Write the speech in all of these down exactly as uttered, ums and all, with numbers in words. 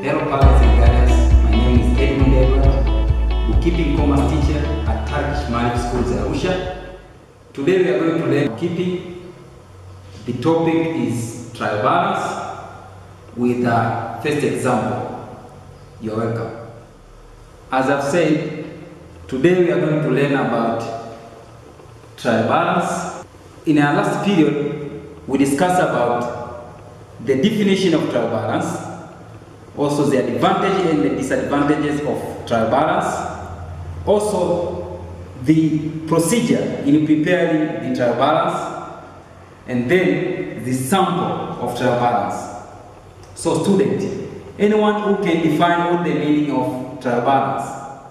Hello parents and guardians, my name is Edmund Edward, bookkeeping commerce teacher at Turkish Marriage Schools Arusha. Today we are going to learn bookkeeping. The topic is trial balance with a first example. You're welcome. As I've said, today we are going to learn about trial balance. In our last period, we discussed about the definition of trial balance, also the advantages and the disadvantages of trial balance, also the procedure in preparing the trial balance, and then the sample of trial balance. So student, anyone who can define what the meaning of trial balance?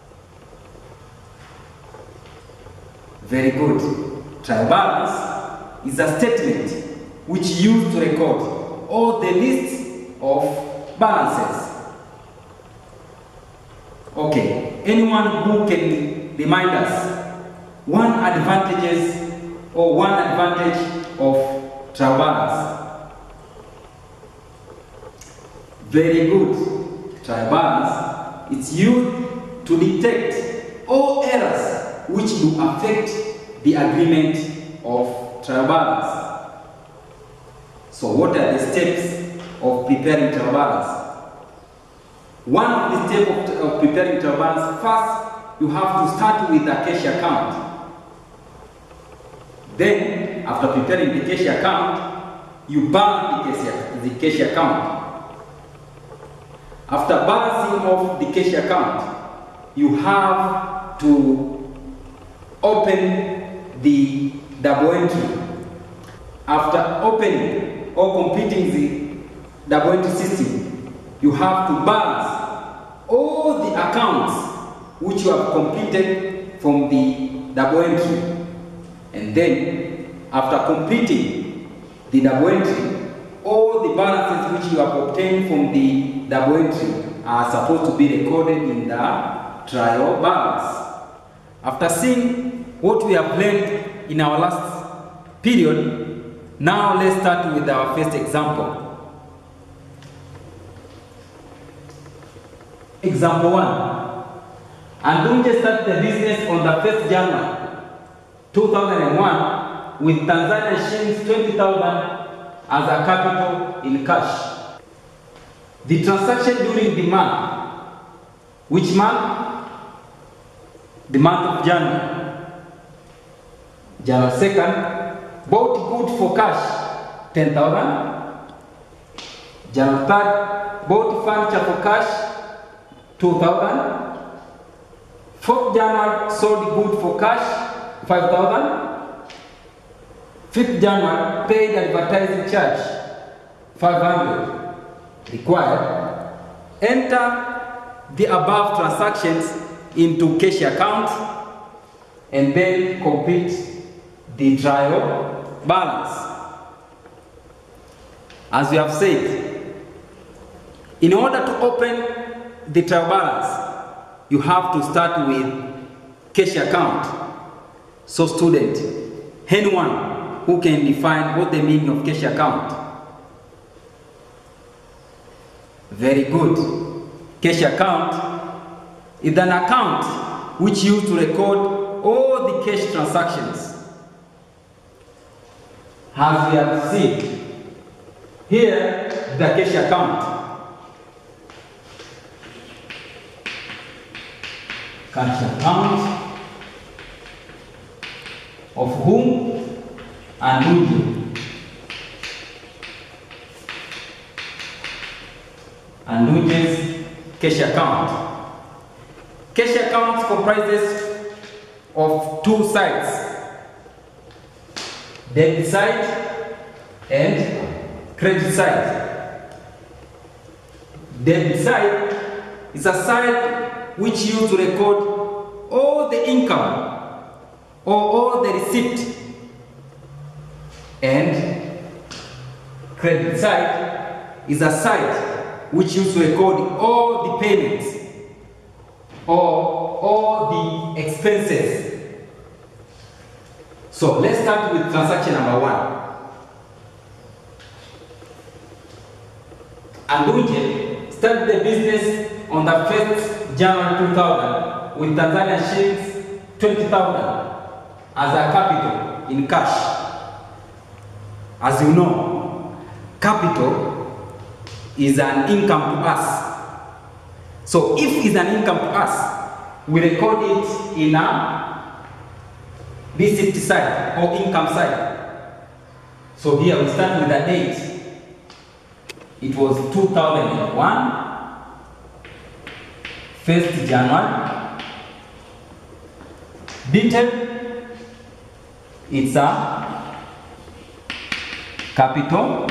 Very good. Trial balance is a statement which used to record all the lists of balances. Okay, anyone who can remind us one advantages or one advantage of trial balance? Very good. Trial balance, it's used to detect all errors which will affect the agreement of trial balance. So what are the steps of preparing trial balance? One of the steps of, of preparing trial balance, first you have to start with a cash account. Then, after preparing the cash account, you balance the cash, the cash account. After balancing of the cash account, you have to open the double entry. After opening or completing the double entry system, you have to balance all the accounts which you have completed from the double entry. And then, after completing the double entry, all the balances which you have obtained from the double entry are supposed to be recorded in the trial balance. After seeing what we have learned in our last period, now let's start with our first example. Example one. Andunje started the business on the first of January two thousand one with Tanzania shillings twenty thousand as a capital in cash. The transaction during the month, which month? The month of January. January second, bought goods for cash, ten thousand. January third, bought furniture for cash, two thousand. fourth of January, sold goods for cash, five thousand. fifth of January, paid advertising charge, five hundred. Required. Enter the above transactions into cash account and then complete the trial balance. As we have said, in order to open the trial balance, you have to start with cash account. So student, anyone who can define what the meaning of cash account? Very good. Cash account is an account which used to record all the cash transactions. As we have seen, here the cash account. Cash account of whom and who. And Nunez's cash account. Cash account comprises of two sides, debit side and credit side. Debit side is a side which used to record all the income or all the receipt, and credit side is a side which used to record all the payments or all the expenses. So let's start with transaction number one. Andunje started the business on the first January two thousand with Tanzania shillings twenty thousand as a capital in cash. As you know, capital is an income to us. So if it's an income to us, we record it in a receipt side or income side. So here we start with the date. It was two thousand one, first January. Detail, it's a capital.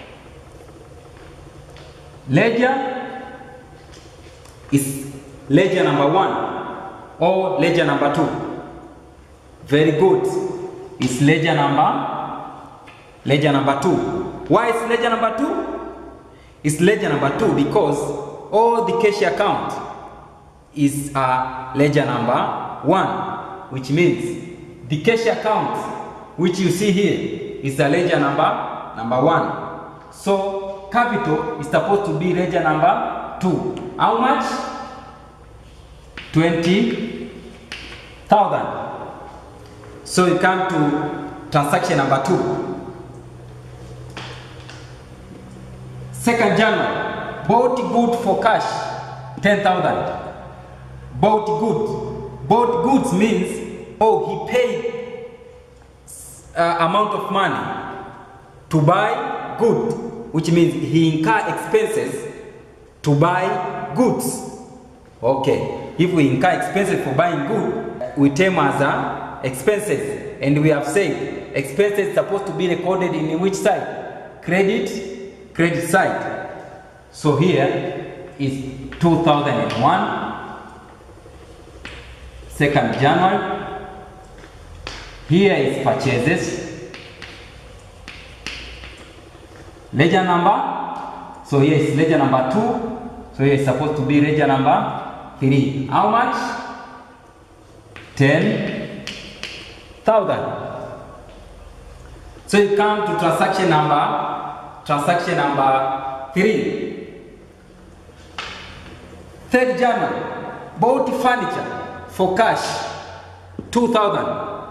Ledger is ledger number one or ledger number two. Very good. It's ledger number ledger number two. Why is ledger number two? It's ledger number two because all the cash account is a ledger number one, which means the cash account which you see here is a ledger number number one. So capital is supposed to be ledger number two. How much? twenty thousand. So you come to transaction number two. Second January, bought good for cash, ten thousand. Bought good. Bought goods means, oh, he paid uh, amount of money to buy good, which means he incur expenses to buy goods. Okay, if we incur expenses for buying good, we term as a expenses, and we have said expenses supposed to be recorded in which side? Credit. Credit side. So here is two thousand one, second January. Here is purchases. Ledger number. So here is ledger number two. So here is supposed to be ledger number three. How much? ten thousand. So you come to transaction number. Transaction number three. Third January, bought furniture for cash, two thousand.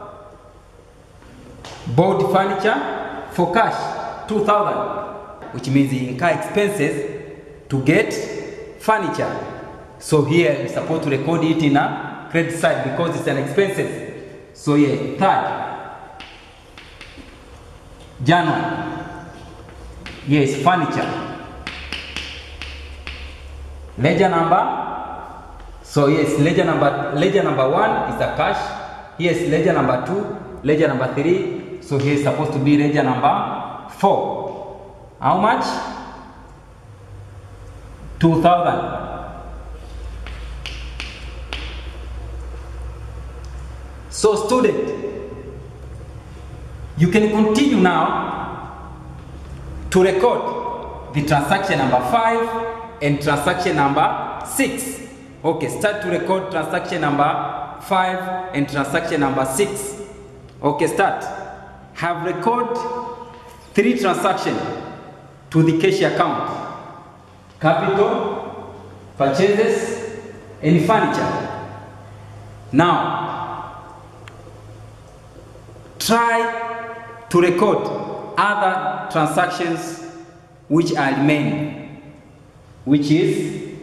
Bought furniture for cash, two thousand, which means he incur expenses to get furniture. So here we're supposed to record it in a credit side because it's an expenses. So yeah, third January. Yes, furniture. Ledger number. So yes, ledger number ledger number one is the cash. Yes, ledger number two, ledger number three. So here is supposed to be ledger number four. How much? Two thousand. So student, you can continue now to record the transaction number five and transaction number six. Okay, start to record transaction number five and transaction number six. Okay, start. Have record three transactions to the cash account. Capital, purchases, and furniture. Now, try to record other transactions which are remaining, which is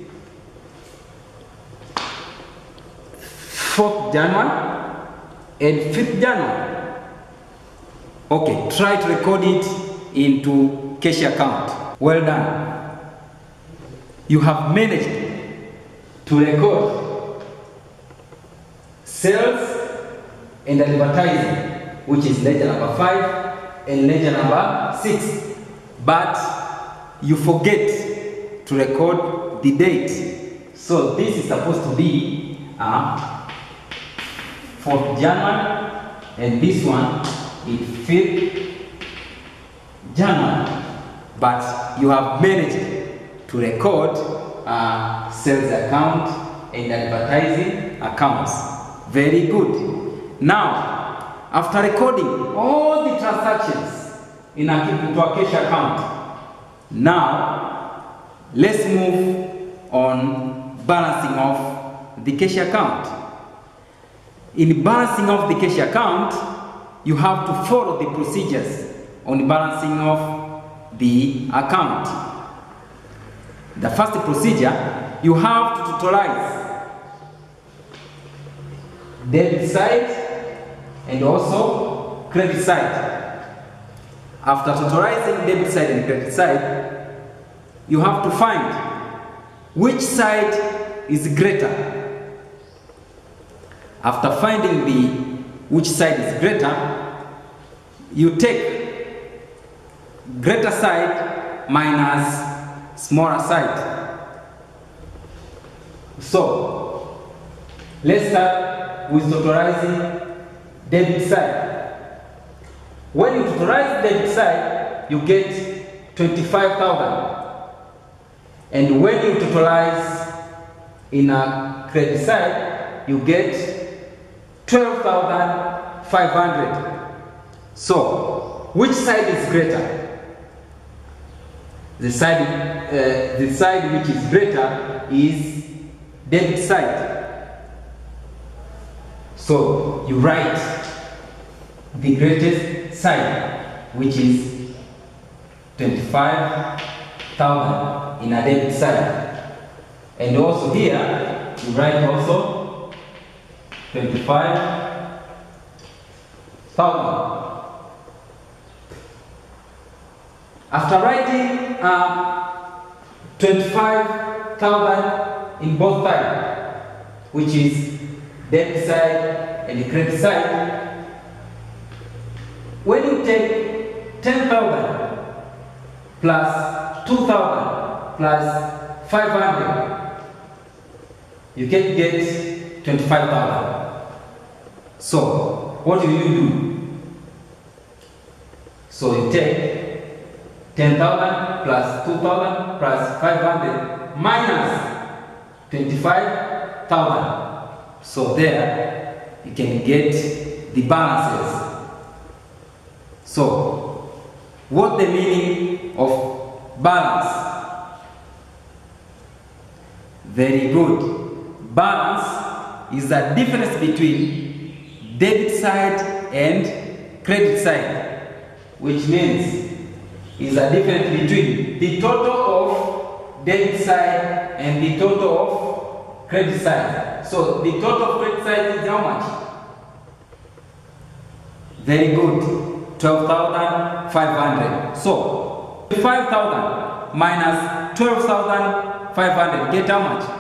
fourth January and fifth January. Okay, try to record it into cash account. Well done. You have managed to record sales and advertising, which is ledger number five and ledger number six, but you forget to record the date. So this is supposed to be uh, fourth January, and this one is fifth January, but you have managed to record uh, sales account and advertising accounts. Very good. Now, after recording all the transactions in a, into a cash account, now let's move on balancing of the cash account. In balancing of the cash account, you have to follow the procedures on balancing of the account. The first procedure, you have to totalize debit side and also credit side. After totalizing debit side and credit side, you have to find which side is greater. After finding the which side is greater, you take greater side minus smaller side. So, let's start with totalizing debit side. When you totalize debit side, you get twenty-five thousand. And when you totalize in a credit side, you get twelve thousand five hundred. So, which side is greater? The side, uh, the side which is greater is debit side. So, you write the greatest side, which is twenty-five thousand in a debit side. And also here, you write also twenty-five thousand. After writing uh, twenty-five thousand in both sides, which is debit side and the credit side, when you take ten thousand plus two thousand plus five hundred, you can get twenty-five thousand. So, what do you do? So, you take ten thousand plus two thousand plus five hundred minus twenty-five thousand. So, there you can get the balances. So, what the meaning of balance? Very good. Balance is the difference between debit side and credit side, which means is a difference between the total of debit side and the total of credit side. So the total of credit side is how much? Very good, twelve thousand five hundred. So five thousand minus twelve thousand five hundred, get how much?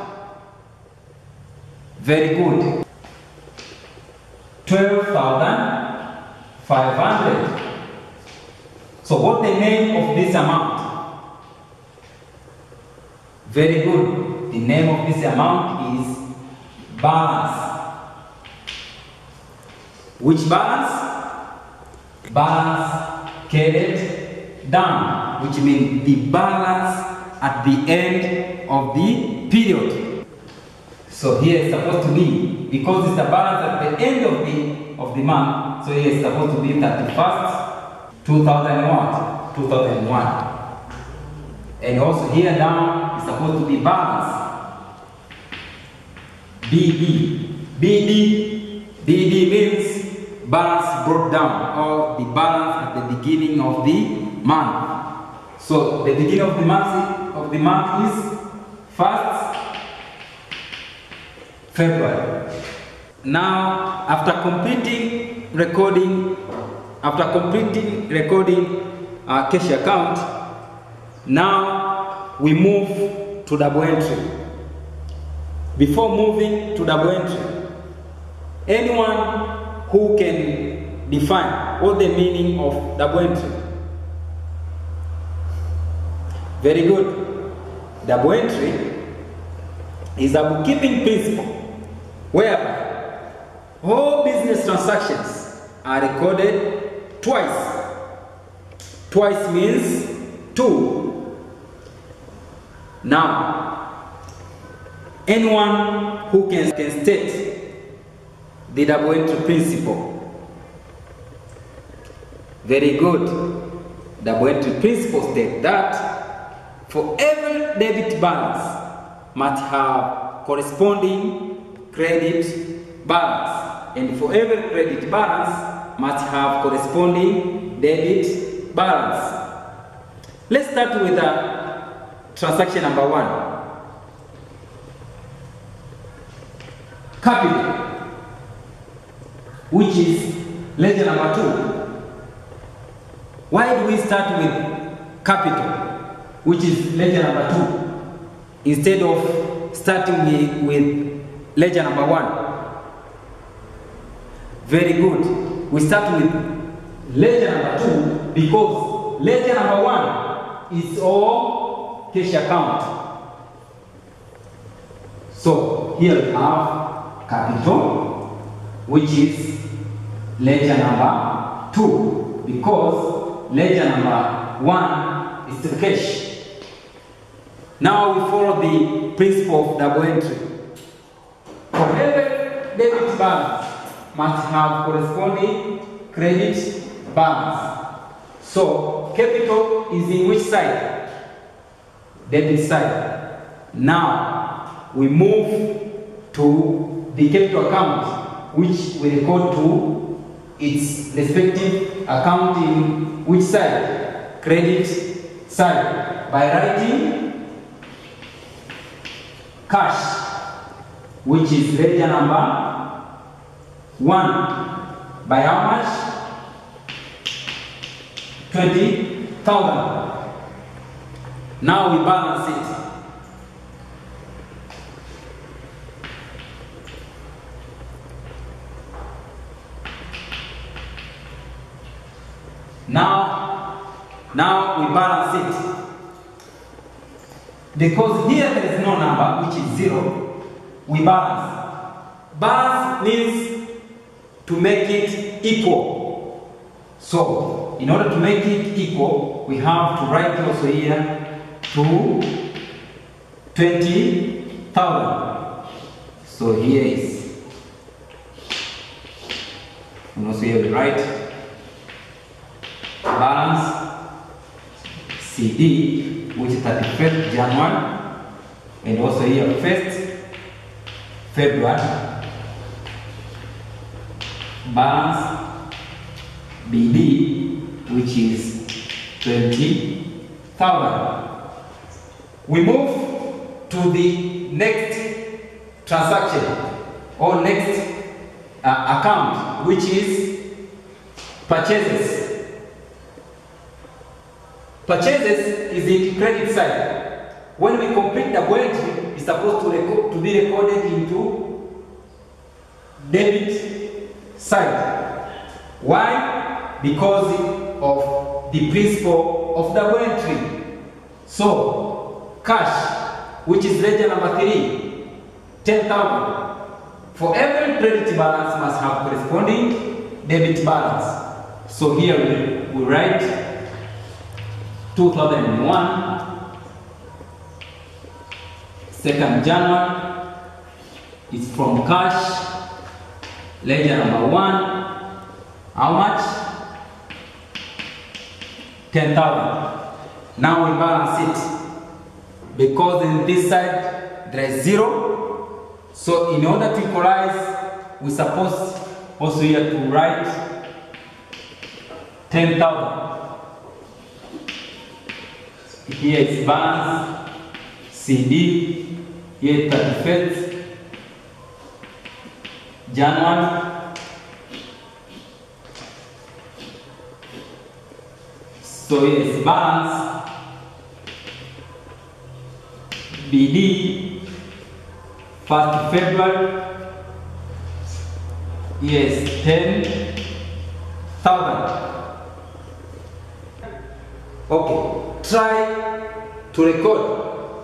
Very good, twelve thousand five hundred. So what's the name of this amount? Very good. The name of this amount is balance. Which balance? Balance carried down, which means the balance at the end of the period. So here it's supposed to be, because it's the balance at the end of the of the month, so here it's supposed to be thirty-first, two thousand one, two thousand one. And also here down is supposed to be balance. B D. B D. B D means balance brought down, or the balance at the beginning of the month. So the beginning of the month of the month is first February. Now, after completing recording, after completing recording our cash account, now we move to double entry. Before moving to double entry, anyone who can define what the meaning of double entry? Very good. Double entry is a bookkeeping principle whereby all business transactions are recorded twice. Twice means two. Now, anyone who can, can state the double entry principle. Very good. Double entry principle states that for every debit balance must have corresponding credit balance, and for every credit balance must have corresponding debit balance. Let's start with uh, transaction number one. Capital, which is ledger number two. Why do we start with capital, which is ledger number two, instead of starting with, with ledger number one? Very good. We start with ledger number two because ledger number one is all cash account. So here we have capital, which is ledger number two, because ledger number one is still cash. Now we follow the principle of double entry. For every debit balance must have corresponding credit balance. So capital is in which side? Debit side. Now we move to the capital account, which we record to its respective account in which side? Credit side. By writing cash, which is ledger number one. By how much? twenty thousand. Now we balance it. Now, now we balance it. Because here there is no number, which is zero, we balance. Balance means to make it equal. So, in order to make it equal, we have to write also here to twenty thousand. So here is, and also here we write balance C D, which is thirty-first January, and also here first February. Balance B D, which is twenty thousand. We move to the next transaction or next uh, account, which is purchases. Purchases is the credit side. When we complete the entry, it's supposed to, record, to be recorded into debit side. Why? Because of the principle of double entry. So, cash, which is ledger number three, ten thousand. For every credit balance must have corresponding debit balance. So here we, we write two thousand one, second January, it's from cash, ledger number one, how much? ten thousand. Now we balance it. Because in this side there is zero, so in order to equalize, we suppose also here to write ten thousand. Here is balance C D, here thirty-first January. So here is balance B D, first February. Here is ten thousand. Okay, try to record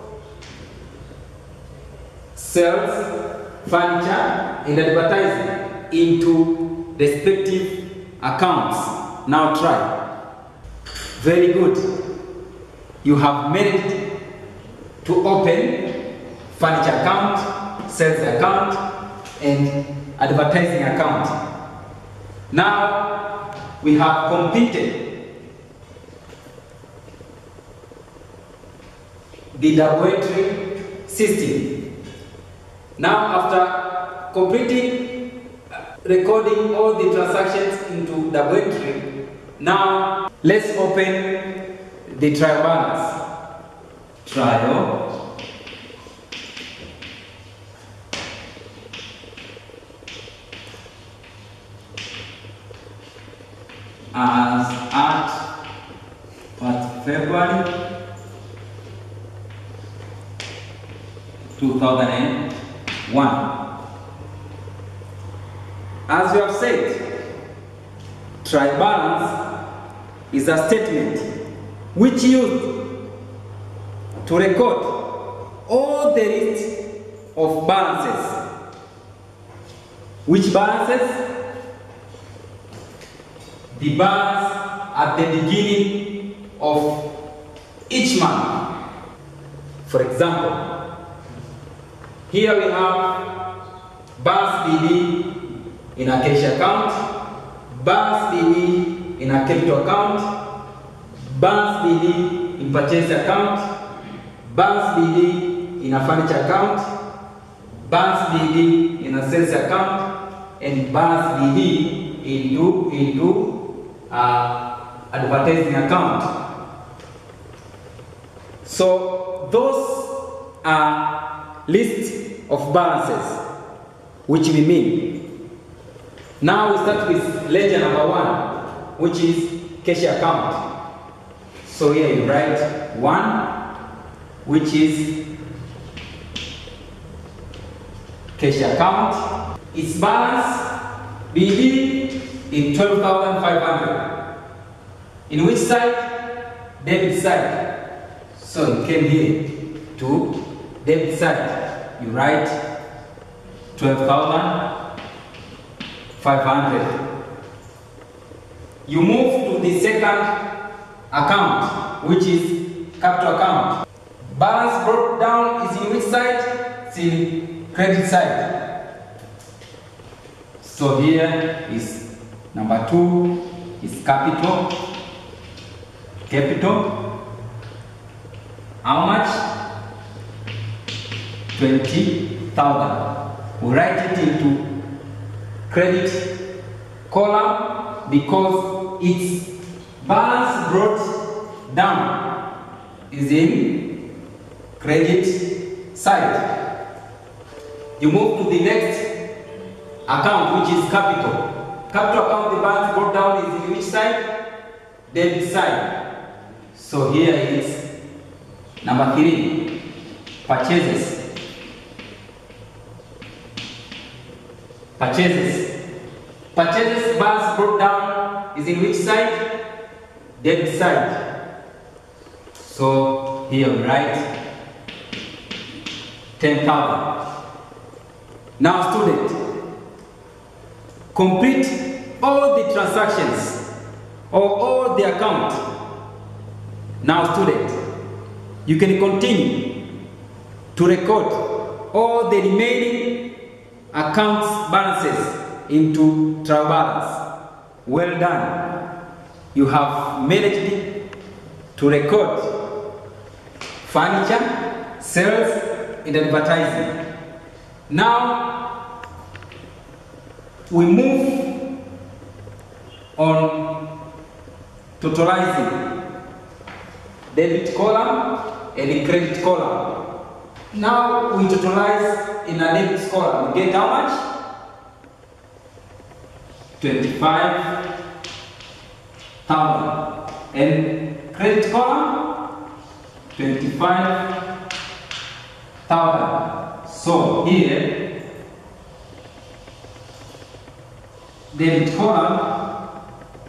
sales, furniture, and advertising into respective accounts. Now try. Very good. You have managed to open furniture account, sales account, and advertising account. Now we have completed the double entry system. Now, after completing recording all the transactions into double entry, now let's open the trial balance. Trial as at first February two thousand one. As we have said, trial balance is a statement which used to record all the list of balances. Which balances? The balance at the beginning of each month. For example, here we have balance B D in a cash account, balance B D in a capital account, balance B D in purchase account, balance B D in a furniture account, balance B D in a sales account, and balance B D into into uh, advertising account. So those are lists of balances which we mean. Now we start with ledger number one, which is cash account. So here you write one, which is cash account. Its balance B D in twelve thousand five hundred. In which side? Debit side. So you came here to debit side. You write twelve thousand five hundred. You move to the second account, which is capital account. Balance brought down is in which side? It's in credit side. So here is number two is capital. Capital. How much? twenty thousand. We write it into credit column because its balance brought down is in credit side. You move to the next account, which is capital. Capital account, the balance brought down is in which side? Debit side. So here is number three, purchases. Purchases. Purchases balance brought down is in which side? Debit side. So here we write ten thousand. Now student, complete all the transactions or all the account. Now student, you can continue to record all the remaining accounts balances into trial balance. Well done. You have managed to record furniture, sales, and advertising. Now we move on totalizing debit column and credit column. Now we totalize in a debit column. We get how much? twenty-five thousand. And credit column? twenty-five thousand. So here, debit column.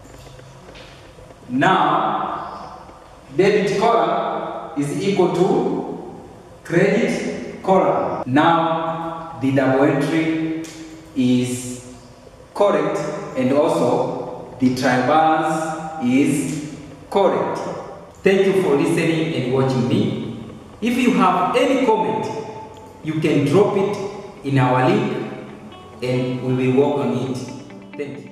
Now, debit column is equal to credit column. Now, the double entry is correct, and also the trial balance is correct. Thank you for listening and watching me. If you have any comment, you can drop it in our link and we will work on it. Thank you.